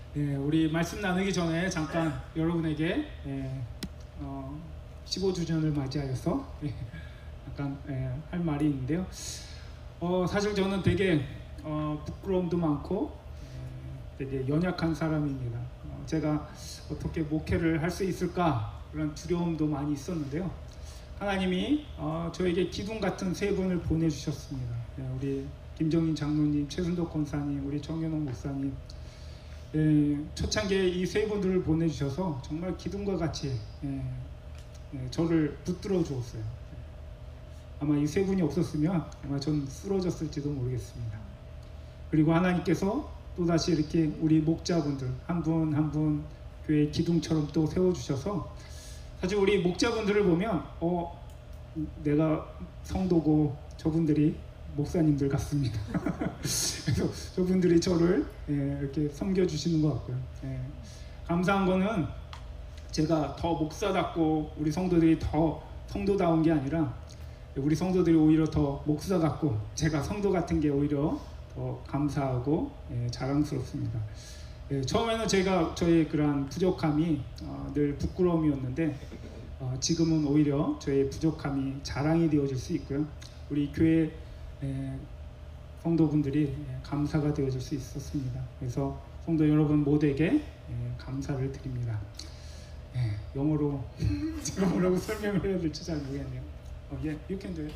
우리 말씀 나누기 전에 잠깐 여러분에게 15주년을 맞이하여서 약간 할 말이 있는데요. 사실 저는 되게 부끄러움도 많고 되게 연약한 사람입니다. 제가 어떻게 목회를 할 수 있을까 그런 두려움도 많이 있었는데요. 하나님이 저에게 기둥 같은 세 분을 보내주셨습니다. 우리 김정인 장로님, 최순덕 권사님, 우리 정현옥 목사님, 초창기에 이 세 분들을 보내주셔서 정말 기둥과 같이 저를 붙들어 주었어요. 아마 이 세 분이 없었으면 아마 전 쓰러졌을지도 모르겠습니다. 그리고 하나님께서 또다시 이렇게 우리 목자분들 한 분 한 분 교회 기둥처럼 또 세워주셔서, 사실 우리 목자분들을 보면 내가 성도고 저분들이 목사님들 같습니다. 그래서 저분들이 저를 이렇게 섬겨주시는 것 같고요. 감사한 거는 제가 더 목사답고 우리 성도들이 더 성도다운 게 아니라 우리 성도들이 오히려 더 목사 같고 제가 성도 같은 게 오히려 더 감사하고 자랑스럽습니다. 처음에는 제가 저의 그러한 부족함이 늘 부끄러움이었는데 지금은 오히려 저의 부족함이 자랑이 되어질 수 있고요. 우리 교회 성도분들이 감사가 되어질 수 있었습니다. 그래서 성도 여러분 모두에게 감사를 드립니다. 영어로 제가 뭐라고 설명을 해야 될지 잘 모르겠네요. You can do it.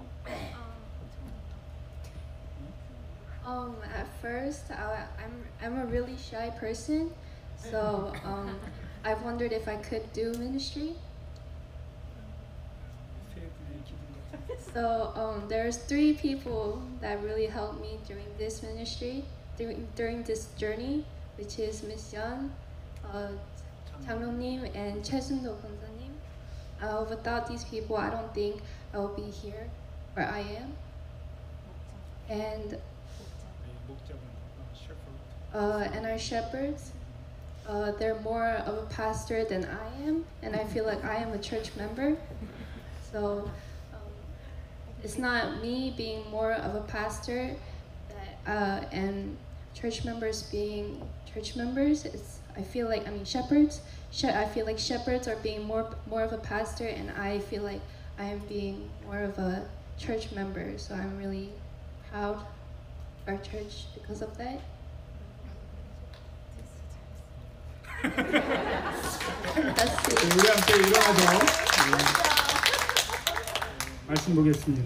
At first, I'm a really shy person, so I've wondered if I could do ministry. So there's 3 people that really helped me during this ministry, during this journey, which is Miss Yeon, 장로님, and 최순도 권사님. Without these people, I don't think I will be here where I am. And our shepherds, they're more of a pastor than I am, and I feel like I am a church member. So it's not me being more of a pastor and church members being church members. I feel like shepherds. I feel like shepherds are being more of a pastor, and I feel like I am being more of a church member. So I'm really proud of our church because of that. 우리 함께 일어나서 말씀 보겠습니다.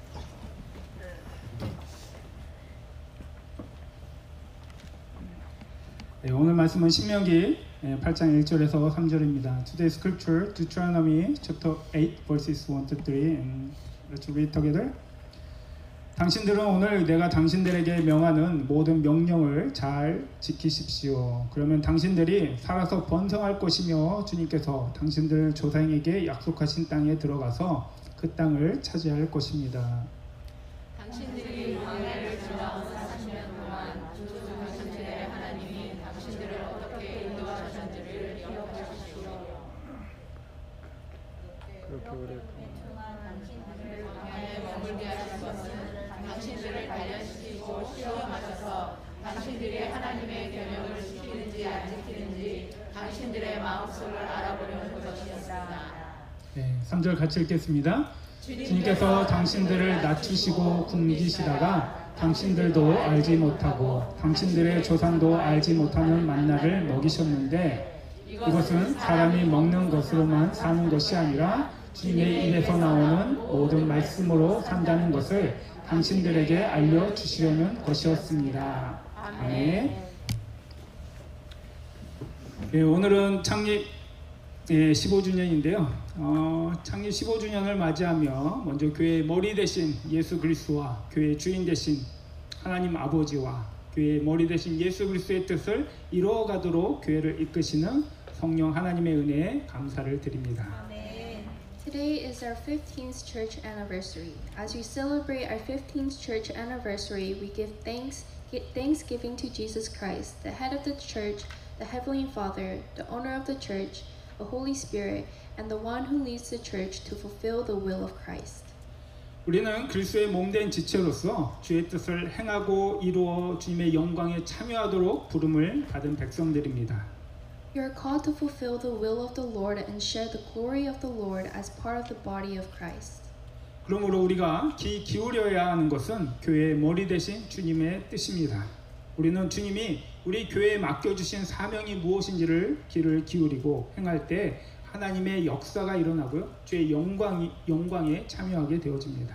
오늘 말씀은 신명기 8장 1절에서 3절입니다. Today's scripture, Deuteronomy chapter 8 verses 1 to 3. And let's read together. 당신들은 오늘 내가 당신들에게 명하는 모든 명령을 잘 지키십시오. 그러면 당신들이 살아서 번성할 것이며 주님께서 당신들 조상에게 약속하신 땅에 들어가서 그 땅을 차지할 것입니다. 당신들이 광야를 지나 40년 동안 주 당신들의 하나님이 당신들을 어떻게 인도하셨는지를 기억하십시오. 그렇게 오래 당신들을 광야에 머물게 하신 것은 당신들을 단련시키고 시험하셔서 당신들이 하나님의 계명을 지키는지 안 지키는지 당신들의 마음속을 알아보려는 것이었습니다. 3절 같이 읽겠습니다. 주님께서 당신들을 낮추시고 굶기시다가 당신들도 알지 못하고 당신들의 조상도 알지 못하는 만나를 먹이셨는데 이것은 사람이 먹는 것으로만 사는 것이 아니라 주님의 입에서 나오는 모든 말씀으로 산다는 것을 당신들에게 알려주시려는 것이었습니다. 아멘. 오늘은 창립 15주년인데요. 창립 15주년을 맞이하며 먼저 교회의 머리 대신 예수 그리스도와 교회의 주인 대신 하나님 아버지와 교회의 머리 대신 예수 그리스도의 뜻을 이루어가도록 교회를 이끄시는 성령 하나님의 은혜에 감사를 드립니다. Today is our 15th church anniversary. As we celebrate our 15th church anniversary, we give thanksgiving to Jesus Christ, the head of the church, the Heavenly Father, the owner of the church, the Holy Spirit, and the one who leads the church to fulfill the will of Christ. 우리는 그리스도의 몸된 지체로서 주의 뜻을 행하고 이루어 주님의 영광에 참여하도록 부름을 받은 백성들입니다. You are called to fulfill the will of the Lord and share the glory of the Lord as part of the body of Christ. 그러므로 우리가 귀 기울여야 하는 것은 교회의 머리 대신 주님의 뜻입니다. 우리는 주님이 우리 교회에 맡겨주신 사명이 무엇인지를 귀를 기울이고 행할 때 하나님의 역사가 일어나고요. 주의 영광에 참여하게 되어집니다.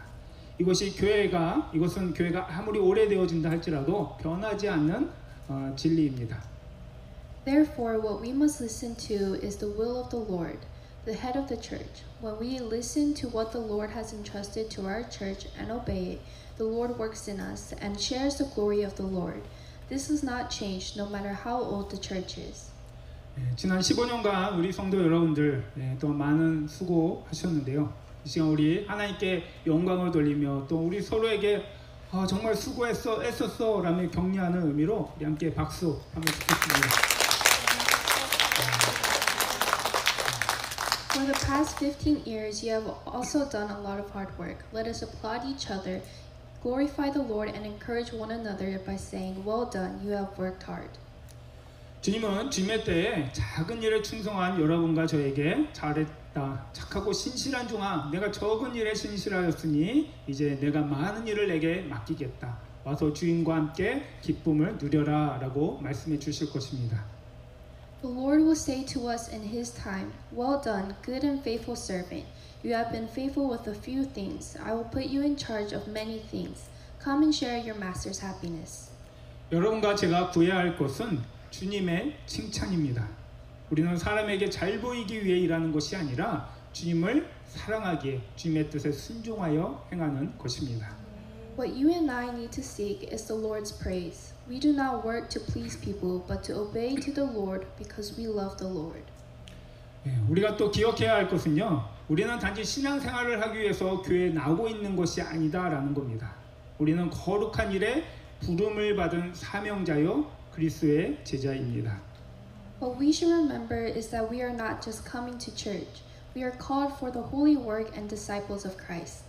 이것은 교회가 아무리 오래되어진다 할지라도 변하지 않는 진리입니다. Therefore, what we must listen to is the will of the Lord, the head of the church. When we listen to what the Lord has entrusted to our church and obey it, the Lord works in us and shares the glory of the Lord. This does not change no matter how old the church is. 지난 15년간 우리 성도 여러분들 또 많은 수고하셨는데요. 이 시간 우리 하나님께 영광을 돌리며 또 우리 서로에게 정말 수고했어, 애썼어 라며 격려하는 의미로 우리 함께 박수하면 좋겠습니다. For the past 15 years, you have also done a lot of hard work. Let us applaud each other, glorify the Lord, and encourage one another by saying, "Well done, you have worked hard." 주님은 주님의 때에 작은 일에 충성한 여러분과 저에게 잘했다, 착하고 신실한 종아, 내가 적은 일에 신실하였으니 이제 내가 많은 일을 내게 맡기겠다. 와서 주인과 함께 기쁨을 누려라 라고 말씀해 주실 것입니다. The Lord will say to us in His time, "Well done, good and faithful servant. You have been faithful with a few things. I will put you in charge of many things. Come and share your master's happiness." 여러분과 제가 구해야 할 것은 주님의 칭찬입니다. 우리는 사람에게 잘 보이기 위해 일하는 것이 아니라 주님을 사랑하기에 주님의 뜻에 순종하여 행하는 것입니다. What you and I need to seek is the Lord's praise. We do not work to please people, but to obey to the Lord because we love the Lord. 우리가 또 기억해야 할 것은요. 우리는 단지 신앙생활을 하기 위해서 교회에 나오고 있는 것이 아니다라는 겁니다. 우리는 거룩한 일에 부름을 받은 사명자요 그리스도의 제자입니다. What we should remember is that we are not just coming to church. We are called for the holy work and disciples of Christ.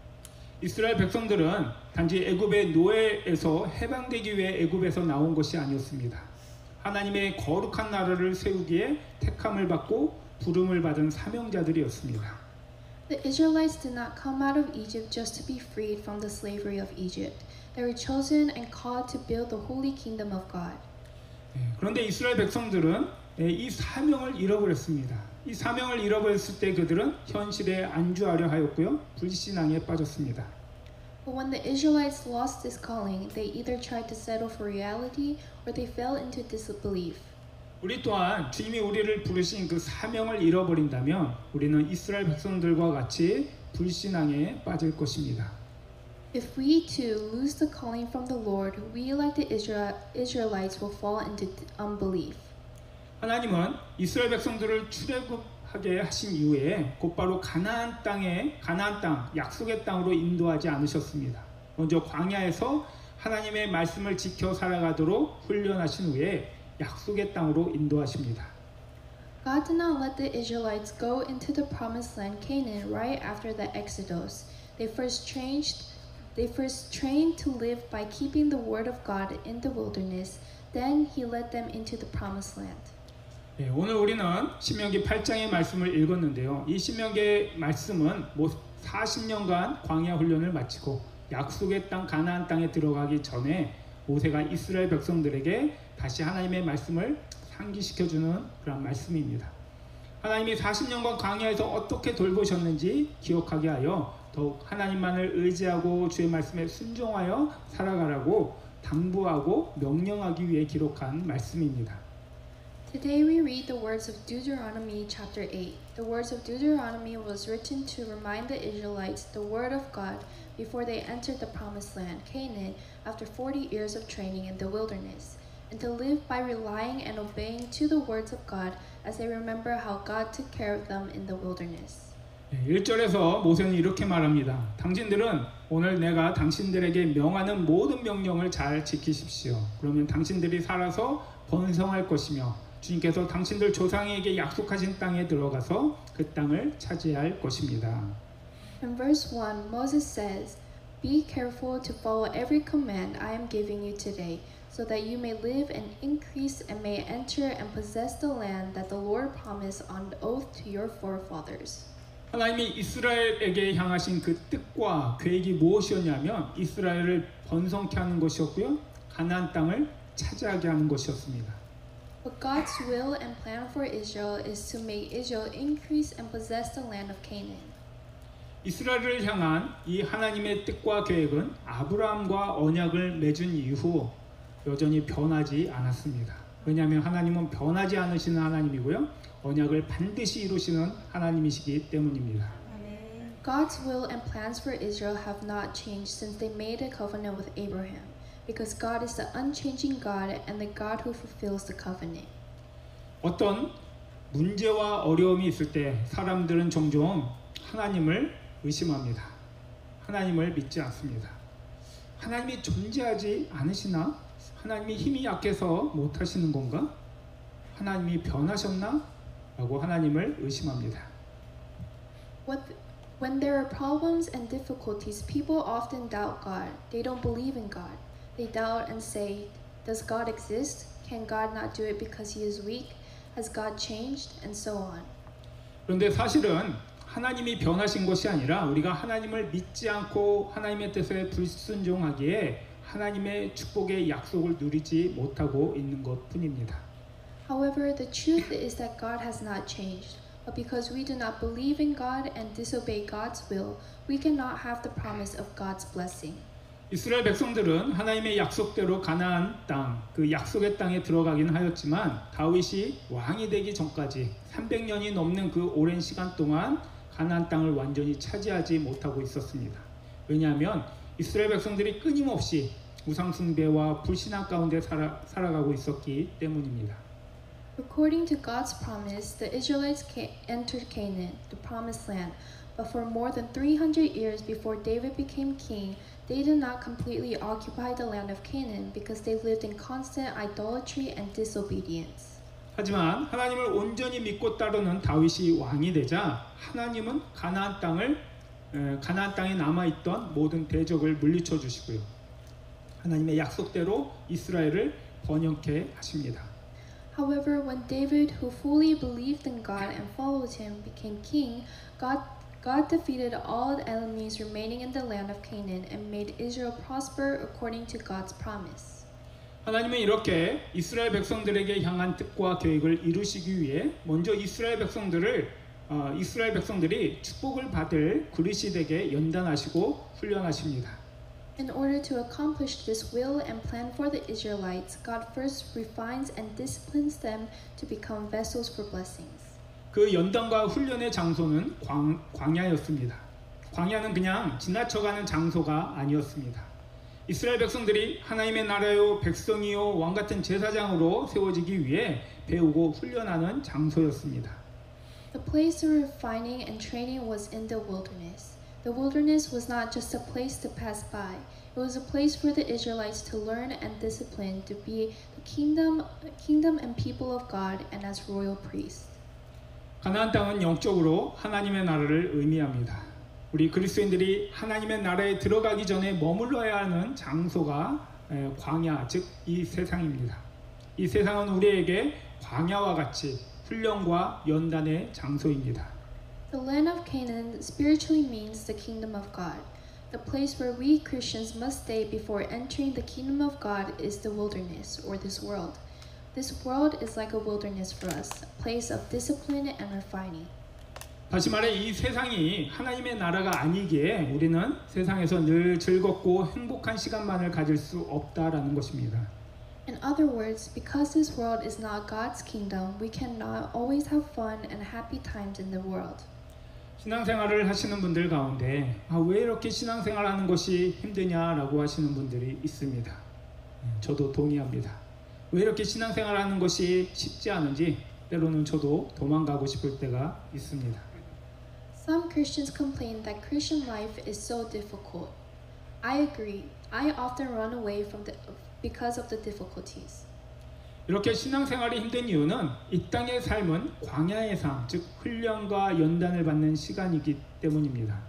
이스라엘 백성들은 단지 애굽의 노예에서 해방되기 위해 애굽에서 나온 것이 아니었습니다. 하나님의 거룩한 나라를 세우기에 택함을 받고 부름을 받은 사명자들이었습니다. The Israelites did not come out of Egypt just to be freed from the slavery of Egypt. They were chosen and called to build the holy kingdom of God. 그런데 이스라엘 백성들은 이 사명을 잃어버렸습니다. 이 사명을 잃어버렸을 때 그들은 현실에 안주하려 하였고요. 불신앙에 빠졌습니다. But when the Israelites lost this calling, they either tried to settle for reality or they fell into disbelief. 우리 또한 주님이 우리를 부르신 그 사명을 잃어버린다면 우리는 이스라엘 백성들과 같이 불신앙에 빠질 것입니다. If we too lose the calling from the Lord, we like the Israelites will fall into unbelief. 하나님은 이스라엘 백성들을 출애굽하게 하신 이후에 곧바로 가나안 땅, 약속의 땅으로 인도하지 않으셨습니다. 먼저 광야에서 하나님의 말씀을 지켜 살아가도록 훈련하신 후에 약속의 땅으로 인도하십니다. God did not let the Israelites go into the promised land Canaan right after the Exodus. They first trained to live by keeping the word of God in the wilderness. Then He led them into the promised land. 오늘 우리는 신명기 8장의 말씀을 읽었는데요. 이 신명기의 말씀은 40년간 광야 훈련을 마치고 약속의 땅 가나안 땅에 들어가기 전에 모세가 이스라엘 백성들에게 다시 하나님의 말씀을 상기시켜주는 그런 말씀입니다. 하나님이 40년간 광야에서 어떻게 돌보셨는지 기억하게 하여 더욱 하나님만을 의지하고 주의 말씀에 순종하여 살아가라고 당부하고 명령하기 위해 기록한 말씀입니다. Today we read the words of Deuteronomy chapter 8. The words of Deuteronomy was written to remind the Israelites the word of God before they entered the promised land, Canaan, after 40 years of training in the wilderness, and to live by relying and obeying to the words of God as they remember how God took care of them in the wilderness. 1절에서 모세는 이렇게 말합니다. 당신들은 오늘 내가 당신들에게 명하는 모든 명령을 잘 지키십시오. 그러면 당신들이 살아서 번성할 것이며 주님께서 당신들 조상에게 약속하신 땅에 들어가서 그 땅을 차지할 것입니다. In verse 1, Moses says, "Be careful to follow every command I am giving you today, so that you may live and increase and may enter and possess the land that the Lord promised on oath to your forefathers." 하나님이 이스라엘에게 향하신 그 뜻과 계획이 무엇이었냐면 이스라엘을 번성케 하는 것이었고요. 가나안 땅을 차지하게 하는 것이었습니다. But God's will and plan for Israel is to make Israel increase and possess the land of Canaan. 이스라엘을 향한 이 하나님의 뜻과 계획은 아브라함과 언약을 맺은 이후 여전히 변하지 않았습니다. 왜냐하면 하나님은 변하지 않으시는 하나님이고요. 언약을 반드시 이루시는 하나님이시기 때문입니다. God's will and plans for Israel have not changed since they made a covenant with Abraham, because God is the unchanging God and the God who fulfills the covenant. 어떤 문제와 어려움이 있을 때 사람들은 종종 하나님을 의심합니다. 하나님을 믿지 않습니다. 하나님이 존재하지 않으시나? 하나님이 힘이 약해서 못하시는 건가? 하나님이 변하셨나? 라고 하나님을 의심합니다. When there are problems and difficulties, people often doubt God. They don't believe in God. They doubt and say, "Does God exist? Can God not do it because He is weak? Has God changed?" And so on. 그런데 사실은 하나님이 변하신 것이 아니라 우리가 하나님을 믿지 않고 하나님의 뜻에 불순종하기에 하나님의 축복의 약속을 누리지 못하고 있는 것뿐입니다. However, the truth is that God has not changed. But because we do not believe in God and disobey God's will, we cannot have the promise of God's blessing. 이스라엘 백성들은 하나님의 약속대로 가나안 땅, 그 약속의 땅에 들어가긴 하였지만 다윗이 왕이 되기 전까지 300년이 넘는 그 오랜 시간 동안 가나안 땅을 완전히 차지하지 못하고 있었습니다. 왜냐하면 이스라엘 백성들이 끊임없이 우상 숭배와 불신앙 가운데 살아가고 있었기 때문입니다. According to God's promise, the Israelites entered Canaan, the promised land. But for more than 300 years before David became king, they did not completely occupy the land of Canaan because they lived in constant idolatry and disobedience. 하지만 하나님을 온전히 믿고 따르는 다윗이 왕이 되자 하나님은 가나안 땅에 남아있던 모든 대적을 물리쳐 주시고요. 하나님의 약속대로 이스라엘을 번영케 하십니다. However, when David, who fully believed in God and followed him, became king, God defeated all the enemies remaining in the land of Canaan and made Israel prosper according to God's promise. 하나님은 이렇게 이스라엘 백성들에게 향한 뜻과 계획을 이루시기 위해 먼저 이스라엘 백성들이 축복을 받을 그릇이 되게 연단하시고 훈련하십니다. In order to accomplish this will and plan for the Israelites, God first refines and disciplines them to become vessels for blessings. 그 연단과 훈련의 장소는 광야였습니다. 광야는 그냥 지나쳐가는 장소가 아니었습니다. 이스라엘 백성들이 하나님의 나라요 백성이요 왕 같은 제사장으로 세워지기 위해 배우고 훈련하는 장소였습니다. The place of refining and training was in the wilderness. The wilderness was not just a place to pass by. It was a place for the Israelites to learn and discipline to be the kingdom and people of God and as royal priests. 가나안 땅은 영적으로 하나님의 나라를 의미합니다. 우리 그리스도인들이 하나님의 나라에 들어가기 전에 머물러야 하는 장소가 광야, 즉 이 세상입니다. 이 세상은 우리에게 광야와 같이 훈련과 연단의 장소입니다. The land of Canaan spiritually means the kingdom of God. The place where we Christians must stay before entering the kingdom of God is the wilderness, or this world. This world is like a wilderness for us, a place of discipline and refining. 다시 말해 이 세상이 하나님의 나라가 아니기에 우리는 세상에서 늘 즐겁고 행복한 시간만을 가질 수 없다라는 것입니다. In other words, because this world is not God's kingdom, we cannot always have fun and happy times in the world. 신앙생활을 하시는 분들 가운데 왜 이렇게 신앙생활하는 것이 힘드냐라고 하시는 분들이 있습니다. 저도 동의합니다. 왜 이렇게 신앙생활하는 것이 쉽지 않은지 때로는 저도 도망가고 싶을 때가 있습니다. Some Christians complain that Christian life is so difficult. I agree. I often run away because of the difficulties. 이렇게 신앙생활이 힘든 이유는 이 땅의 삶은 광야의 삶, 즉 훈련과 연단을 받는 시간이기 때문입니다.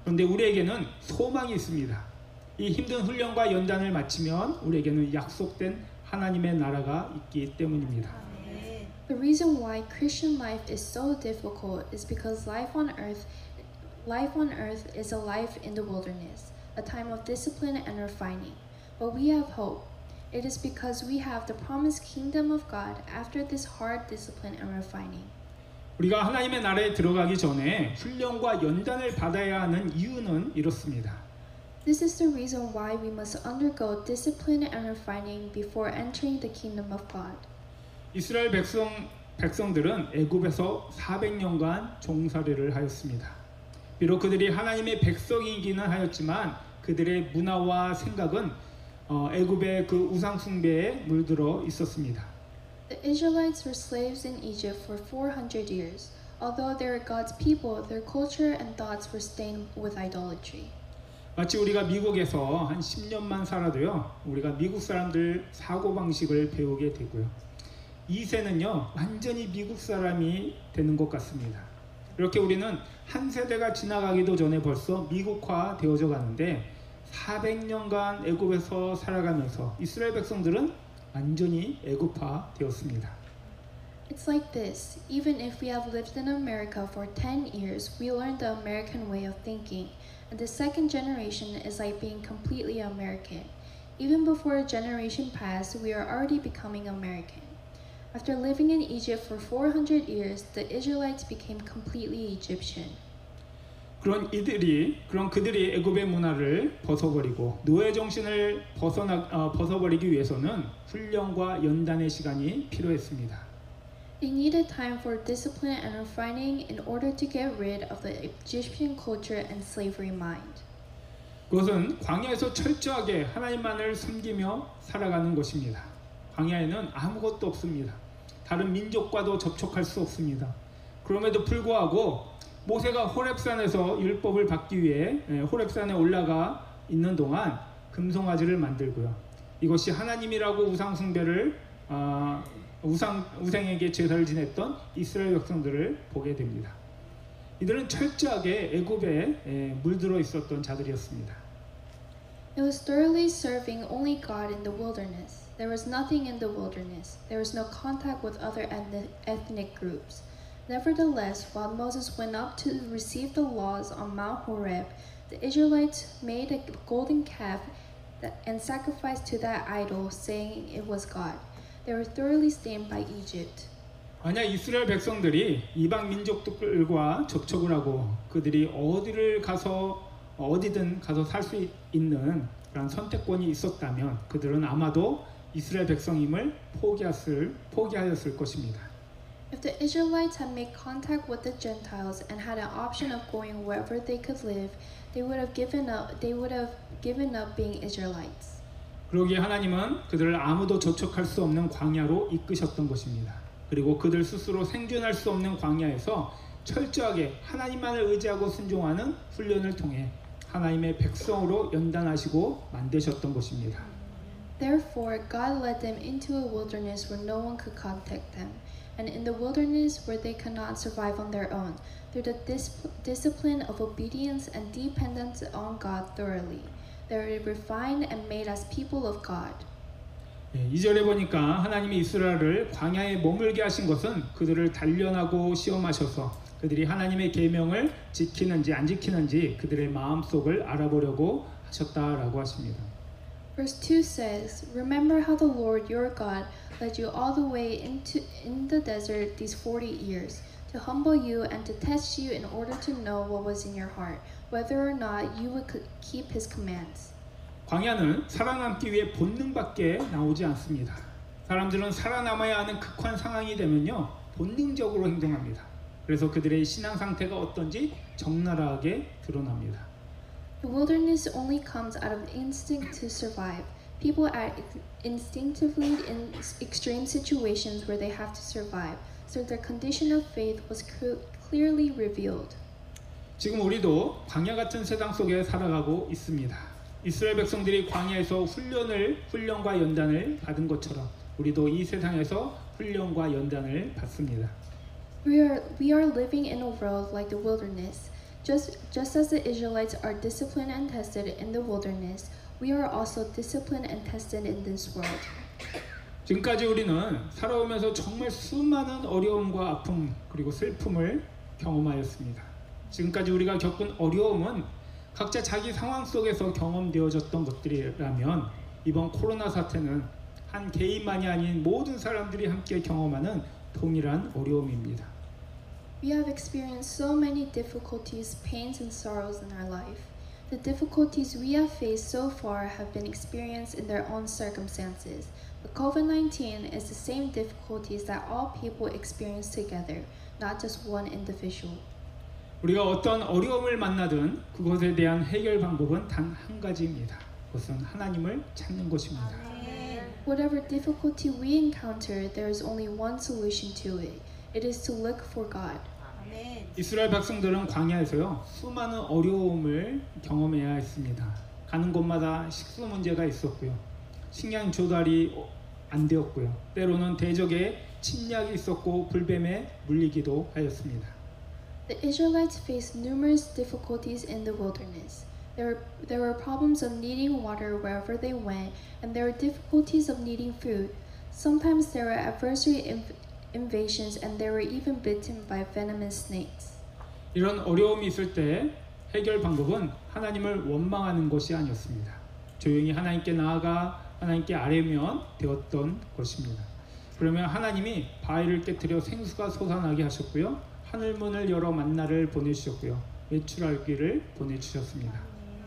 그런데 우리에게는 소망이 있습니다. 이 힘든 훈련과 연단을 마치면 우리에게는 약속된 하나님의 나라가 있기 때문입니다. The reason why Christian life is so difficult is because life on earth is a life in the wilderness, a time of discipline and refining. But we have hope. It is because we have the promised kingdom of God after this hard discipline and refining. 우리가 하나님의 나라에 들어가기 전에 훈련과 연단을 받아야 하는 이유는 이렇습니다. This is the reason why we must undergo discipline and refining before entering the kingdom of God. 이스라엘 백성들은 애굽에서 400년간 종살이를 하였습니다. 비록 그들이 하나님의 백성이기는 하였지만 그들의 문화와 생각은 애굽의 그 우상 숭배에 물들어 있었습니다. The Israelites were slaves in Egypt for 400 years. Although they were God's people, their culture and thoughts were stained with idolatry. 마치 우리가 미국에서 한 10년만 살아도요, 우리가 미국 사람들 사고방식을 배우게 되고요. 2세는요, 완전히 미국 사람이 되는 것 같습니다. 이렇게 우리는 한 세대가 지나가기도 전에 벌써 미국화 되어져 가는데 400년간 애굽에서 살아가면서 이스라엘 백성들은 완전히 애굽화 되었습니다. It's like this. Even if we have lived in America for 10 years, we learned the American way of thinking. And the second generation is like being completely American. Even before a generation passed, we are already becoming American. After living in Egypt for 400 years, the Israelites became completely Egyptian. 그런 그들이 애굽의 문화를 벗어버리고 노예 정신을 벗어버리기 위해서는 훈련과 연단의 시간이 필요했습니다. They needed time for discipline and refining in order to get rid of the Egyptian culture and slavery mind. 그것은 광야에서 철저하게 하나님만을 섬기며 살아가는 것입니다. 광야에는 아무것도 없습니다. 다른 민족과도 접촉할 수 없습니다. 그럼에도 불구하고 모세가 호렙산에서 율법을 받기 위해 호렙산에 올라가 있는 동안 금송아지를 만들고요. 이것이 하나님이라고 우상 숭배를 우상에게 제사를 지냈던 이스라엘 백성들을 보게 됩니다. 이들은 철저하게 애굽에 물들어 있었던 자들이었습니다. It was thoroughly serving only God in the wilderness. There was nothing in the wilderness. There was no contact with other ethnic groups. Nevertheless, while Moses went up to receive the laws on Mount Horeb, the Israelites made a golden calf and sacrificed to that idol, saying it was God. They were thoroughly stained by Egypt. 만약 이스라엘 백성들이 이방 민족들과 접촉을 하고 그들이 어디든 가서 살 수 있는 그런 선택권이 있었다면 그들은 아마도 이스라엘 백성임을 포기하였을 것입니다. If the Israelites had made contact with the Gentiles and had an option of going wherever they could live, they would have given up being Israelites. 그러기에 하나님은 그들을 아무도 접촉할 수 없는 광야로 이끄셨던 것입니다. 그리고 그들 스스로 생존할 수 없는 광야에서 철저하게 하나님만을 의지하고 순종하는 훈련을 통해 하나님의 백성으로 연단하시고 만드셨던 것입니다. Therefore, God led them into a wilderness where no one could contact them, and in the wilderness where they could not survive on their own, through the discipline of obedience and dependence on God thoroughly. They were refined and made as people of God. 2절에 보니까 하나님이 이스라엘을 광야에 머물게 하신 것은 그들을 단련하고 시험하셔서 그들이 하나님의 계명을 지키는지 안 지키는지 그들의 마음속을 알아보려고 하셨다라고 하십니다. Verse 2 says, Remember how the Lord your God led you all the way in the desert these 40 years, to humble you and to test you in order to know what was in your heart, whether or not you would keep his commands. 광야는 살아남기 위해 본능밖에 나오지 않습니다. 사람들은 살아남아야 하는 극한 상황이 되면요 본능적으로 행동합니다. 그래서 그들의 신앙 상태가 어떤지 적나라하게 드러납니다. The wilderness only comes out of instinct to survive. People act instinctively in extreme situations where they have to survive, so their condition of faith was clearly revealed. 지금 우리도 광야 같은 세상 속에 살아가고 있습니다. 이스라엘 백성들이 광야에서 훈련과 연단을 받은 것처럼 우리도 이 세상에서 훈련과 연단을 받습니다. We are living in a world like the wilderness. Just as the Israelites are disciplined and tested in the wilderness, we are also disciplined and tested in this world. 지금까지 우리는 살아오면서 정말 수많은 어려움과 아픔 그리고 슬픔을 경험하였습니다. 지금까지 우리가 겪은 어려움은 각자 자기 상황 속에서 경험되어졌던 것들이라면 이번 코로나 사태는 한 개인만이 아닌 모든 사람들이 함께 경험하는 동일한 어려움입니다. We have experienced so many difficulties, pains, and sorrows in our life. The difficulties we have faced so far have been experienced in their own circumstances, but COVID-19 is the same difficulties that all people experience together, not just one individual. 우리가 어떤 어려움을 만나든 그것에 대한 해결 방법은 단 한 가지입니다. 그것은 하나님을 찾는 것입니다. Whatever difficulty we encounter, there is only one solution to it. It is to look for God. 이스라엘 백성들은 광야에서요 수많은 어려움을 경험해야 했습니다. 가는 곳마다 식수 문제가 있었고요, 식량 조달이 안 되었고요, 때로는 대적의 침략이 있었고 불뱀에 물리기도 하였습니다. The Israelites faced numerous difficulties in the wilderness. There were problems of needing water wherever they went, and there were difficulties of needing food. Sometimes there were adversary invasions, and they were even bitten by venomous snakes. 이런 어려움이 있을 때 해결 방법은 하나님을 원망하는 것이 아니었습니다. 조용히 하나님께 나아가 하나님께 아뢰면 되었던 것입니다. 그러면 하나님이 바위를 깨뜨려 생수가 솟아나게 하셨고요, 하늘문을 열어 만나를 보내주셨고요, 외출할 길을 보내주셨습니다.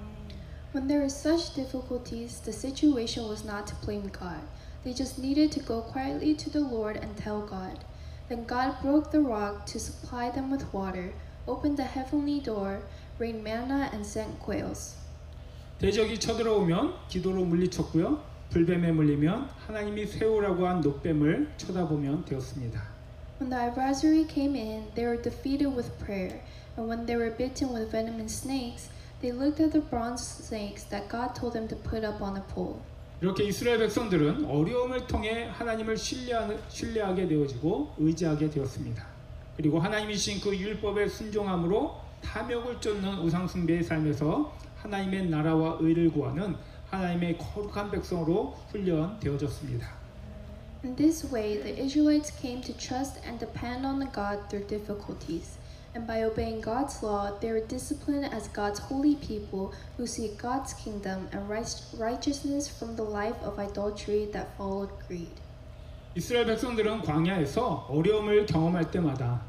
When there were such difficulties, the situation was not to blame God. They just needed to go quietly to the Lord and tell God. Then God broke the rock to supply them with water, opened the heavenly door, rained manna, and sent quails. 대적이 쳐들어오면 기도로 물리쳤고요, 불뱀에 물리면 하나님이 세우라고 한 녹뱀을 쳐다보면 되었습니다. When the adversary came in, they were defeated with prayer, and when they were bitten with venomous snakes, they looked at the bronze snakes that God told them to put up on a pole. 이렇게 이스라엘 백성들은 어려움을 통해 하나님을 신뢰하게 되어지고 의지하게 되었습니다. 그리고 하나님이 주신 그 율법에 순종함으로 탐욕을 쫓는 우상숭배의 삶에서 하나님의 나라와 의를 구하는 하나님의 거룩한 백성으로 훈련되어졌습니다. In this way, the Israelites came to trust and depend on God through difficulties. And by obeying God's law, they were disciplined as God's holy people who seek God's kingdom and righteousness from the life of idolatry that followed greed. 이스라엘 백성들은 광야에서 어려움을 경험할 때마다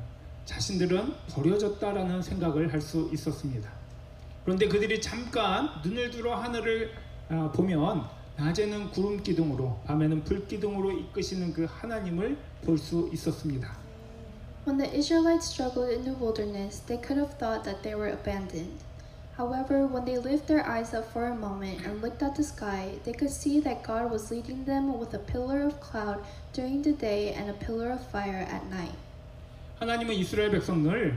자신들은 버려졌다라는 생각을 할 수 있었습니다. 그런데 그들이 잠깐 눈을 들어 하늘을 보면 낮에는 구름 기둥으로 밤에는 불 기둥으로 이끄시는 그 하나님을 볼 수 있었습니다. When the Israelites struggled in the wilderness, they could have thought that they were abandoned. However, when they lifted their eyes up for a moment and looked at the sky, they could see that God was leading them with a pillar of cloud during the day and a pillar of fire at night. 하나님은 이스라엘 백성을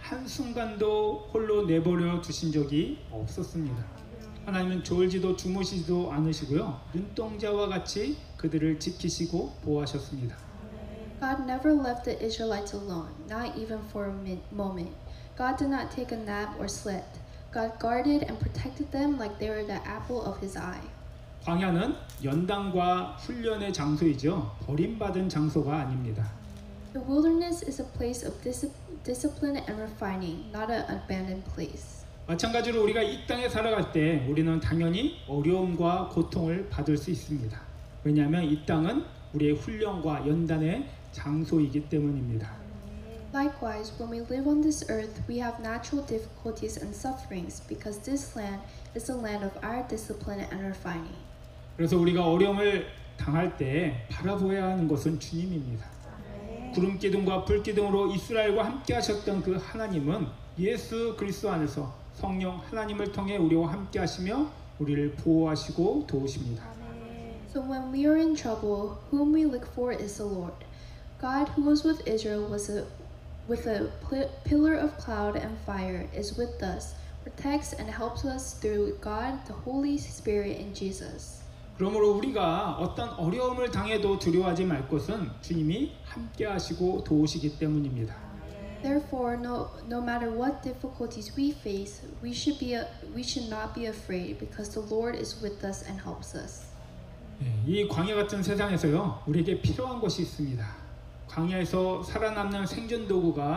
한순간도 홀로 내버려 두신 적이 없었습니다. 하나님은 졸지도 주무시지도 않으시고요, 눈동자와 같이 그들을 지키시고 보호하셨습니다. God never left the Israelites alone, not even for a moment. God did not take a nap or slept. God guarded and protected them like they were the apple of his eye. 광야는 연단과 훈련의 장소이죠, 버림받은 장소가 아닙니다. The wilderness is a place of discipline and refining, not an abandoned place. 마찬가지로 우리가 이 땅에 살아갈 때 우리는 당연히 어려움과 고통을 받을 수 있습니다. 왜냐하면 이 땅은 우리의 훈련과 연단의 장소이기 때문입니다. Likewise, when we live on this earth, we have natural difficulties and sufferings because this land is the land of our discipline and refining. 그래서 우리가 어려움을 당할 때 바라보아야 하는 것은 주님입니다. 구름 기둥과 불 기둥으로 이스라엘과 함께 하셨던 그 하나님은 예수 그리스도 안에서 성령 하나님을 통해 우리와 함께 하시며 우리를 보호하시고 도우십니다. So when we are in trouble, whom we look for is the Lord. God, who was with Israel, with a pillar of cloud and fire, is with us, protects and helps us through God, the Holy Spirit, in Jesus. 그러므로 우리가 어떤 어려움을 당해도 두려워하지 말 것은 주님이 함께 하시고 도우시기 때문입니다. Therefore, no matter what difficulties we face, we should not be afraid because the Lord is with us and helps us. 이 광야 같은 세상에서요, 우리에게 필요한 것이 있습니다. 광야에서 살아남는 생존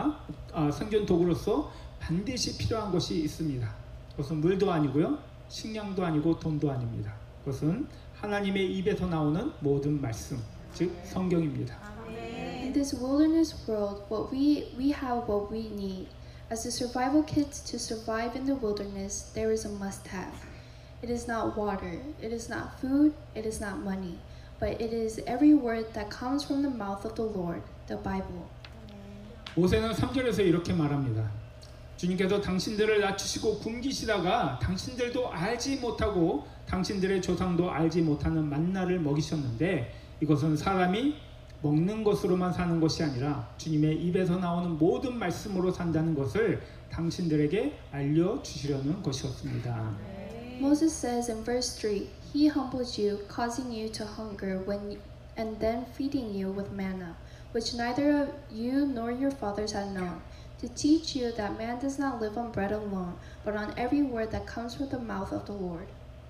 도구로서 반드시 필요한 것이 있습니다. 그것은 물도 아니고요, 식량도 아니고 돈도 아닙니다. 그것은 하나님의 입에서 나오는 모든 말씀, 즉 성경입니다. In this wilderness world, we have what we need. As the survival kits to survive in the wilderness, there is a must-have. It is not water, it is not food, it is not money, but it is every word that comes from the mouth of the Lord, the Bible. 모세는 3절에서 이렇게 말합니다. 주님께서 당신들을 낮추시고 굶기시다가 당신들도 알지 못하고 당신들의 조상도 알지 못하는 만나를 먹이셨는데 이것은 사람이 먹는 것으로만 사는 것이 아니라 주님의 입에서 나오는 모든 말씀으로 산다는 것을 당신들에게 알려주시려는 것이었습니다. Moses says in verse 3, He humbled you, causing you to hunger and then feeding you with manna, which neither you nor your fathers had known, to teach you that man does not live on bread alone, but on every word that comes from the mouth of the Lord.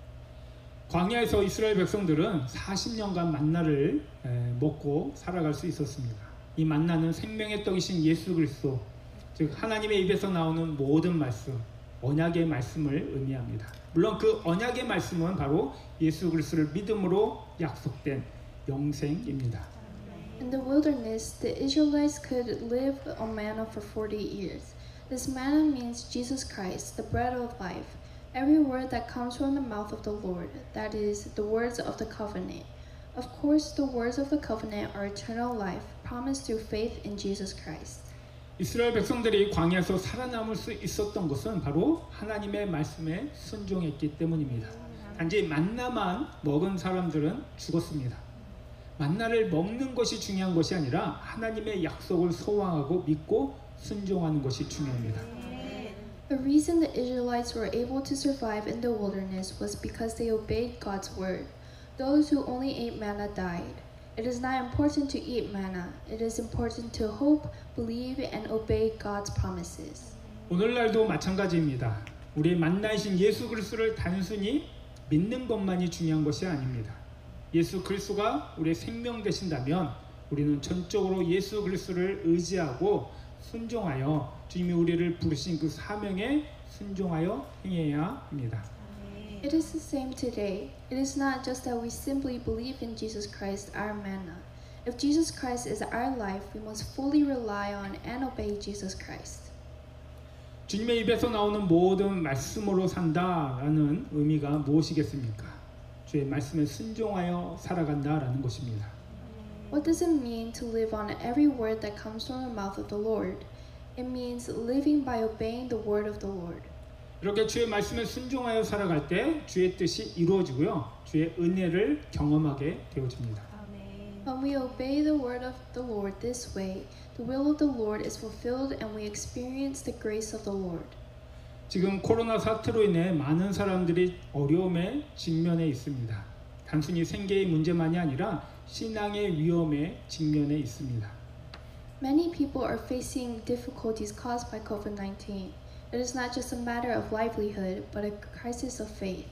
광야에서 이스라엘 백성들은 40년간 만나를 먹고 살아갈 수 있었습니다. 이 만나는 생명의 떡이신 예수 그리스도, 즉 하나님의 입에서 나오는 모든 말씀, 언약의 말씀을 의미합니다. 물론 그 언약의 말씀은 바로 예수 그리스도를 믿음으로 약속된 영생입니다. In the wilderness, the Israelites could live on manna for 40 years. This manna means Jesus Christ, the bread of life. Every word that comes from the mouth of the Lord, that is, the words of the covenant. Of course, the words of the covenant are eternal life, promised through faith in Jesus Christ. 이스라엘 백성들이 광야에서 살아남을 수 있었던 것은 바로 하나님의 말씀에 순종했기 때문입니다. 단지 만나만 먹은 사람들은 죽었습니다. 만나를 먹는 것이 중요한 것이 아니라 하나님의 약속을 소망하고 믿고 순종하는 것이 중요합니다. The reason the Israelites were able to survive in the wilderness was because they obeyed God's word. Those who only ate manna died. It is not important to eat manna. It is important to hope, believe, and obey God's promises. 오늘날도 마찬가지입니다. 우리의 만나이신 예수 그리스도를 단순히 믿는 것만이 중요한 것이 아닙니다. 예수 그리스도가 우리의 생명 되신다면 우리는 전적으로 예수 그리스도를 의지하고 순종하여 주님이 우리를 부르신 그 사명에 순종하여 행해야 합니다. It is the same today. It is not just that we simply believe in Jesus Christ, our manna. If Jesus Christ is our life, we must fully rely on and obey Jesus Christ. 주님의 입에서 나오는 모든 말씀으로 산다라는 의미가 무엇이겠습니까? 주의 말씀에 순종하여 살아간다라는 것입니다. What does it mean to live on every word that comes from the mouth of the Lord? It means living by obeying the word of the Lord. 이렇게 주의 말씀에 순종하여 살아갈 때 주의 뜻이 이루어지고요. 주의 은혜를 경험하게 되어집니다. When we obey the word of the Lord this way, the will of the Lord is fulfilled and we experience the grace of the Lord. 지금 코로나 사태로 인해 많은 사람들이 어려움에 직면해 있습니다. 단순히 생계의 문제만이 아니라 신앙의 위험에 직면해 있습니다. Many people are facing difficulties caused by COVID-19. It is not just a matter of livelihood, but a crisis of faith.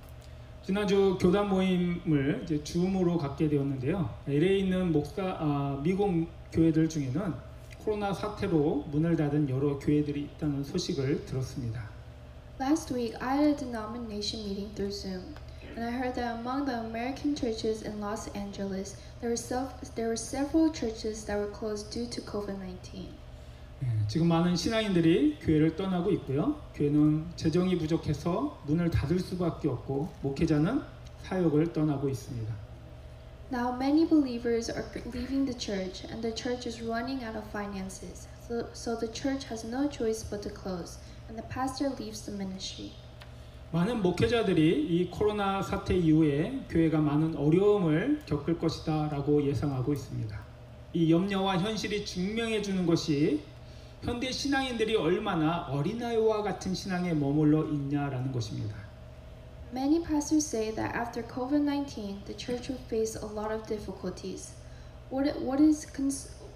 지난주 교단 모임을 이제 줌으로 갖게 되었는데요. LA에 있는 미국 교회들 중에는 코로나 사태로 문을 닫은 여러 교회들이 있다는 소식을 들었습니다. Last week, I had a denomination meeting through Zoom, and I heard that among the American churches in Los Angeles, there were several churches that were closed due to COVID-19. 지금 많은 신앙인들이 교회를 떠나고 있고요. 교회는 재정이 부족해서 문을 닫을 수밖에 없고 목회자는 사역을 떠나고 있습니다. Now many believers are leaving the church and the church is running out of finances. So the church has no choice but to close and the pastor leaves the ministry. 많은 목회자들이 이 코로나 사태 이후에 교회가 많은 어려움을 겪을 것이다라고 예상하고 있습니다. 이 염려와 현실이 증명해 주는 것이 현대 신앙인들이 얼마나 어린아이와 같은 신앙에 머물러 있냐라는 것입니다. Many pastors say that after COVID-19, the church will face a lot of difficulties. What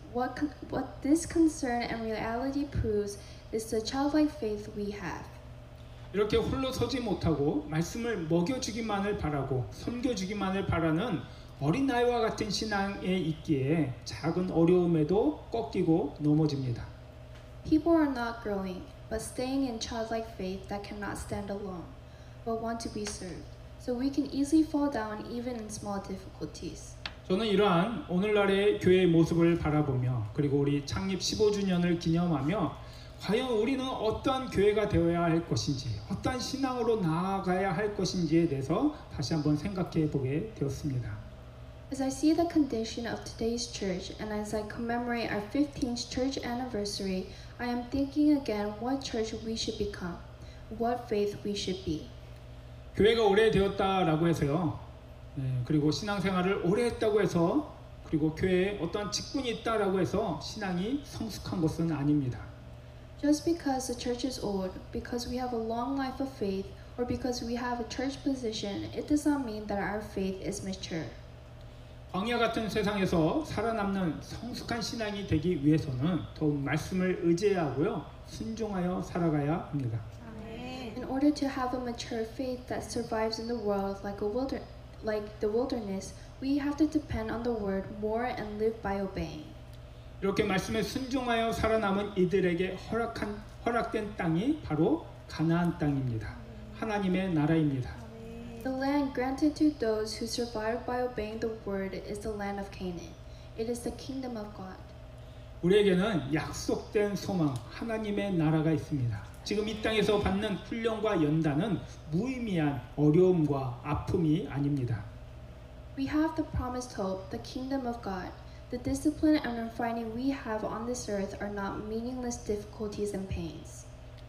what this concern and reality proves is the childlike faith we have. 이렇게 홀로 서지 못하고 말씀을 먹여주기만을 바라고 섬겨주기만을 바라는 어린아이와 같은 신앙에 있기에 작은 어려움에도 꺾이고 넘어집니다. People are not growing, but staying in childlike faith that cannot stand alone, but want to be served. So we can easily fall down even in small difficulties. 저는 이러한 오늘날의 교회의 모습을 바라보며 그리고 우리 창립 15주년을 기념하며 과연 우리는 어떠한 교회가 되어야 할 것인지 어떠한 신앙으로 나아가야 할 것인지에 대해서 다시 한번 생각해 보게 되었습니다. As I see the condition of today's church and as I commemorate our 15th church anniversary, I am thinking again what church we should become, what faith we should be. 교회가 오래되었다라고 해서요. 그리고 신앙생활을 오래 했다고 해서 그리고 교회에 어떠한 직분이 있다라고 해서 신앙이 성숙한 것은 아닙니다. Just because the church is old, because we have a long life of faith, or because we have a church position, it does not mean that our faith is mature. 광야 같은 세상에서 살아남는 성숙한 신앙이 되기 위해서는 더욱 말씀을 의지해야 하고요. 순종하여 살아가야 합니다. In order to have a mature faith that survives in the world like the wilderness, we have to depend on the word more and live by obeying. 이렇게 말씀에 순종하여 살아남은 이들에게 허락된 땅이 바로 가나안 땅입니다. 하나님의 나라입니다. The land granted to those who survive by obeying the word is the land of Canaan. It is the kingdom of God. 우리에게는 약속된 소망, 하나님의 나라가 있습니다. 지금 이 땅에서 받는 훈련과 연단은 무의미한 어려움과 아픔이 아닙니다. We have the promised hope, the kingdom of God. The discipline and refining we have on this earth are not meaningless difficulties and pains.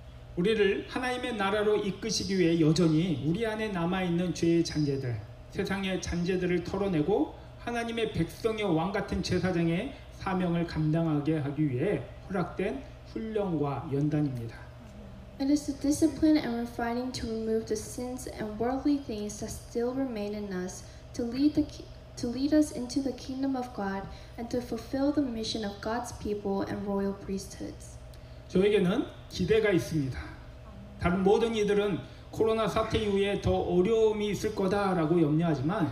우리를 하나님의 나라로 이끄시기 위해 여전히 우리 안에 남아있는 죄의 잔재들, 세상의 잔재들을 털어내고 하나님의 백성의 왕 같은 제사장의 사명을 감당하게 하기 위해 허락된 훈련과 연단입니다. It is the discipline and refining to remove the sins and worldly things that still remain in us, to lead us into the kingdom of God and to fulfill the mission of God's people and royal priesthoods. 저에게는 기대가 있습니다. 다른 모든 이들은 코로나 사태 이후에 더 어려움이 있을 거다라고 염려하지만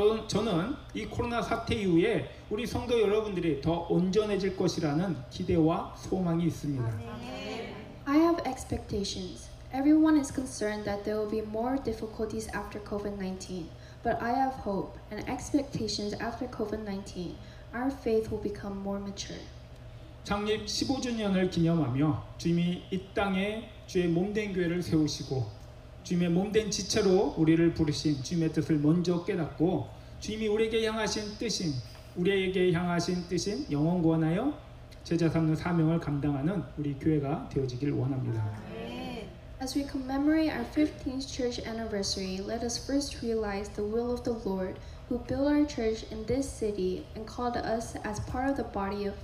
저는 이 코로나 사태 이후에 우리 성도 여러분들이 더 온전해질 것이라는 기대와 소망이 있습니다. I have expectations. Everyone is concerned that there will be more difficulties after COVID-19, but I have hope and expectations after COVID-19. Our faith will become more mature. 창립 15주년을 기념하며 주님이 이 땅에 주의 몸된 교회를 세우시고 주님의 몸된 지체로 우리를 부르신 주님의 뜻을 먼저 깨닫고 주님이 우리에게 향하신 뜻인 영원 구원하여 제자 삼는 사명을 감당하는 우리 교회가 되어지길 원합니다. As we commemorate our 15th church anniversary, let us first realize the will of the Lord, who built our church in this city and called us as part of the body of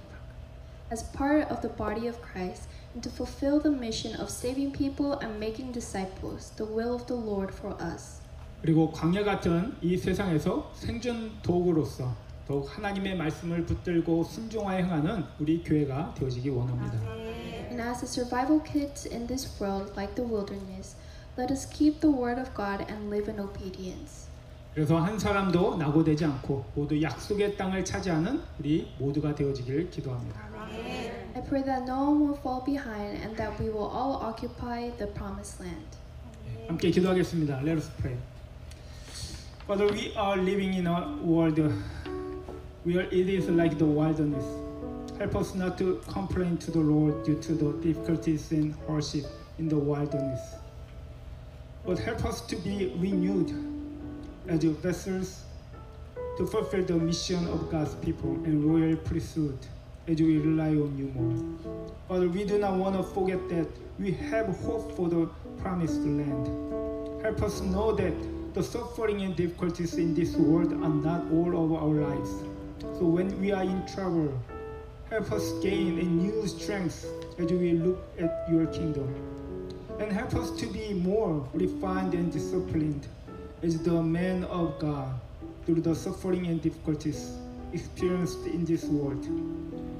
Christ, and to fulfill the mission of saving people and making disciples, the will of the Lord for us. 그리고 광야 같은 이 세상에서 생존 도구로서 더욱 하나님의 말씀을 붙들고 순종하여 행하는 우리 교회가 되어지기 원합니다. And as a survival kit in this world like the wilderness, let us keep the word of God and live in obedience. 그래서 한 사람도 낙오되지 않고 모두 약속의 땅을 차지하는 우리 모두가 되어지길 기도합니다. I pray that no one will fall behind and that we will all occupy the promised land. 함께 기도하겠습니다. Let us pray. Father, we are living in a world where it is like the wilderness. Help us not to complain to the Lord due to the difficulties and hardship in the wilderness. But help us to be renewed as your vessels to fulfill the mission of God's people and royal priesthood as we rely on you more. Father, we do not want to forget that we have hope for the promised land. Help us know that the suffering and difficulties in this world are not all of our lives. So when we are in trouble, help us gain a new strength as we look at your kingdom. And help us to be more refined and disciplined as the man of God through the suffering and difficulties experienced in this world.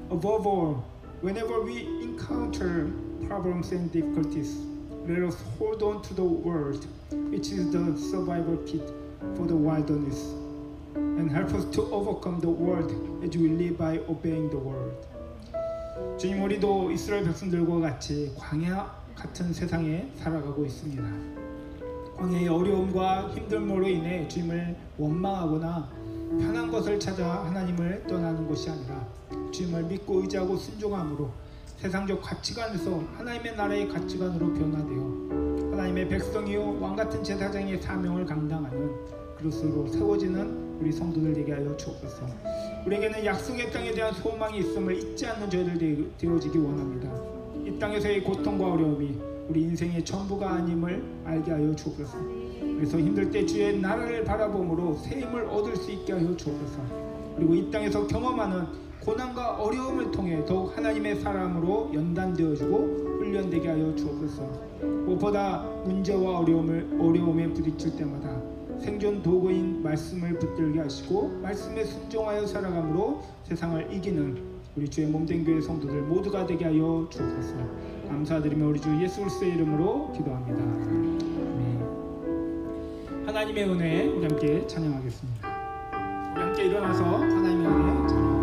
Above all, whenever we encounter problems and difficulties, let us hold on to the word, which is the survival kit for the wilderness, and help us to overcome the world as we live by obeying the word. 주님, 우리도 이스라엘 백성들과 같이 광야 같은 세상에 살아가고 있습니다. 광야의 어려움과 힘듦으로 인해 주님을 원망하거나 편한 것을 찾아 하나님을 떠나는 것이 아니라 주님을 믿고 의지하고 순종함으로 세상적 가치관에서 하나님의 나라의 가치관으로 변화되어 하나님의 백성이요 왕같은 제사장의 사명을 감당하는 그릇으로 세워지는 우리 성도들 되게 하여 주옵소서. 우리에게는 약속의 땅에 대한 소망이 있음을 잊지 않는 저희들 되어지기 원합니다. 이 땅에서의 고통과 어려움이 우리 인생의 전부가 아님을 알게 하여 주옵소서. 그래서 힘들 때 주의 나라를 바라봄으로 새 힘을 얻을 수 있게 하여 주옵소서. 그리고 이 땅에서 경험하는 고난과 어려움을 통해 더욱 하나님의 사람으로 연단되어지고 훈련되게 하여 주옵소서. 무엇보다 문제와 어려움에 부딪힐 때마다 생존 도구인 말씀을 붙들게 하시고 말씀에 순종하여 살아감으로 세상을 이기는 우리 주의 몸된 교회 성도들 모두가 되게 하여 주옵소서. 감사드리며 우리 주 예수 그리스도의 이름으로 기도합니다. 아멘. 하나님의 은혜 우리 함께 찬양하겠습니다. 우리 함께 일어나서 하나님의 은혜 찬양하겠습니다.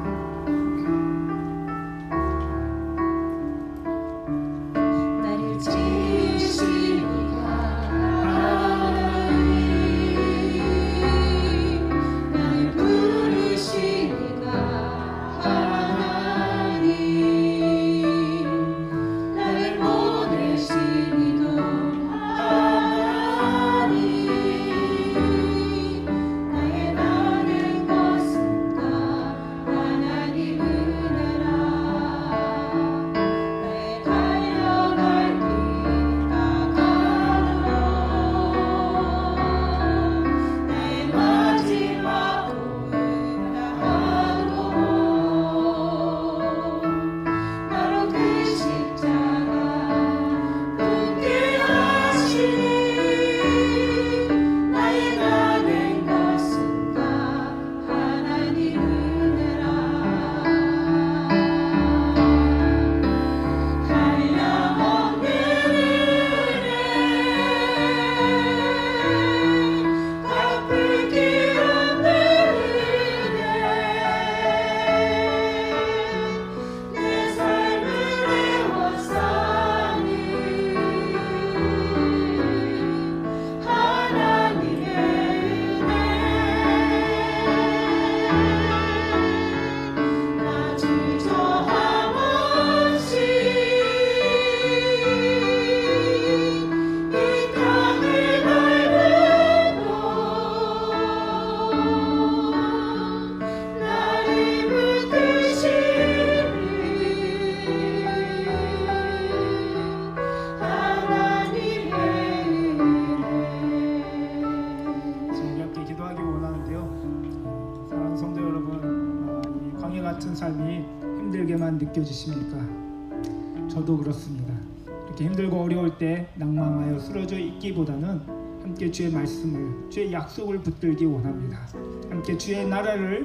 느껴지십니까? 저도 그렇습니다. 이렇게 힘들고 어려울 때 낭망하여 쓰러져 있기보다는 함께 주의 말씀을, 주의 약속을 붙들기 원합니다. 함께 주의 나라를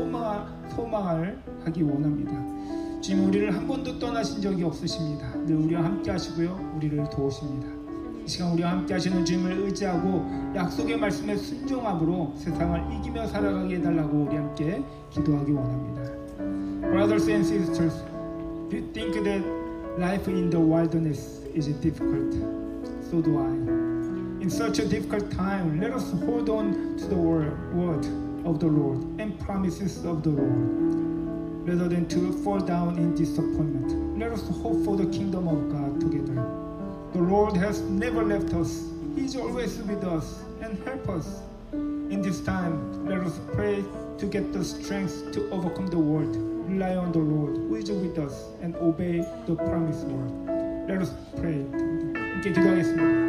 소망을 하기 원합니다. 주님, 우리를 한 번도 떠나신 적이 없으십니다. 늘 우리와 함께 하시고요, 우리를 도우십니다. 이 시간 우리와 함께 하시는 주님을 의지하고 약속의 말씀에 순종함으로 세상을 이기며 살아가게 해달라고 우리 함께 기도하기 원합니다. Brothers and sisters, you think that life in the wilderness is difficult. So do I. In such a difficult time, let us hold on to the word of the Lord and promises of the Lord. Rather than to fall down in disappointment, let us hope for the kingdom of God together. The Lord has never left us. He is always with us and help us. In this time, let us pray to get the strength to overcome the world. Rely on the Lord who is with us and obey the promised word. Let us pray. 함께 기도하겠습니다.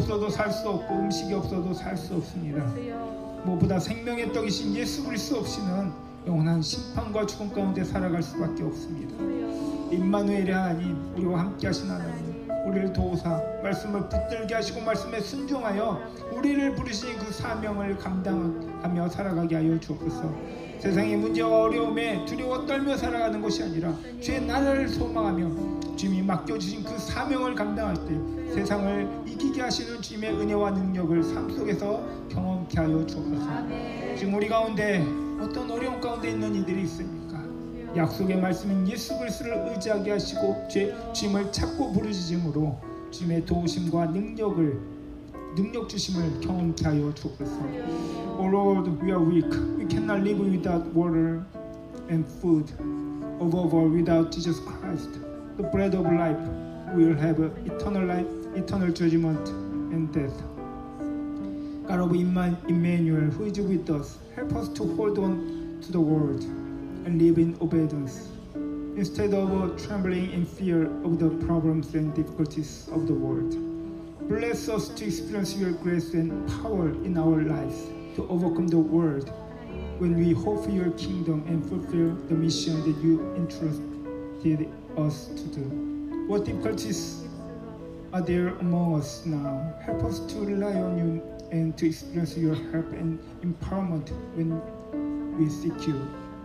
없어도 살 수 없고 음식이 없어도 살 수 없습니다. 무엇보다 생명의 떡이신 예수 그리스도 없이는 영원한 심판과 죽음 가운데 살아갈 수밖에 없습니다. 임마누엘의 하나님, 우리와 함께 하신 하나님, 우리를 도우사 말씀을 붙들게 하시고 말씀에 순종하여 우리를 부르신 그 사명을 감당하며 살아가게 하여 주옵소서. 세상의 문제와 어려움에 두려워 떨며 살아가는 것이 아니라 주의 나라를 소망하며 주님이 맡겨주신 그 사명을 감당할 때 세상을 이기게 하시는 주님의 은혜와 능력을 삶 속에서 경험케 하여 주옵소서. 지금 우리 가운데 어떤 어려움 가운데 있는 이들이 있습니까? 약속의 말씀인 예수 그리스도를 의지하게 하시고 주님을 찾고 부르짖음으로 주님의 도우심과 능력 주심을 경험케 하여 주옵소서. Oh Lord, we are weak. We cannot live without water and food. Above all, without Jesus Christ, the bread of life, we will have eternal life, eternal judgment, and death. God of Emmanuel, who is with us, help us to hold on to the word and live in obedience, instead of trembling in fear of the problems and difficulties of the world. Bless us to experience your grace and power in our lives to overcome the world when we hope for your kingdom and fulfill the mission that you entrusted us to do. What difficulties are there among us now? Help us to rely on you and to experience your help and empowerment when we seek you.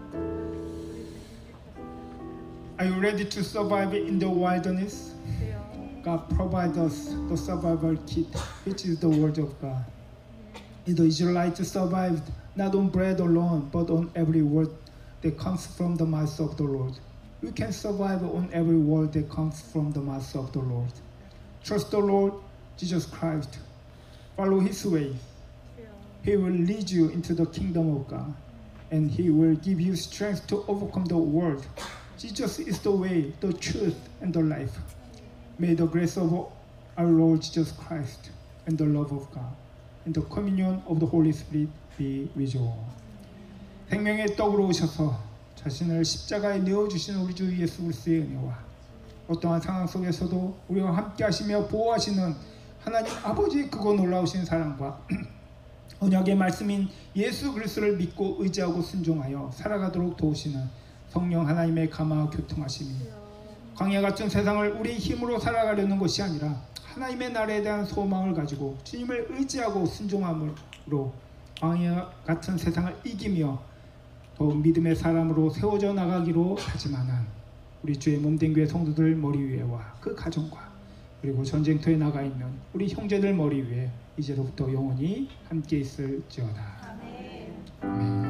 Are you ready to survive in the wilderness? God provides us the survival kit, which is the Word of God. The Israelites survived not on bread alone, but on every word that comes from the mouth of the Lord. We can survive on every word that comes from the mouth of the Lord. Trust the Lord Jesus Christ. Follow His way. He will lead you into the kingdom of God, and He will give you strength to overcome the world. Jesus is the way, the truth, and the life. May the grace of our Lord Jesus Christ and the love of God and the communion of the Holy Spirit be with you. 생명의 떡으로 오셔서 자신을 십자가에 내어주시는 우리 주 예수 그리스도의 은혜와 어떠한 상황 속에서도 우리와 함께 하시며 보호하시는 하나님 아버지의 크고 놀라우신 사랑과 언약의 말씀인 예수 그리스도를 믿고 의지하고 순종하여 살아가도록 도우시는 성령 하나님의 감화와 교통하심이 광야 같은 세상을 우리의 힘으로 살아가려는 것이 아니라 하나님의 나라에 대한 소망을 가지고 주님을 의지하고 순종함으로 광야 같은 세상을 이기며 더욱 믿음의 사람으로 세워져 나가기로 다짐하는 우리 주의 몸된 교회 성도들 머리 위에와 그 가정과 그리고 전쟁터에 나가 있는 우리 형제들 머리 위에 이제로부터 영원히 함께 있을지어다. 아멘.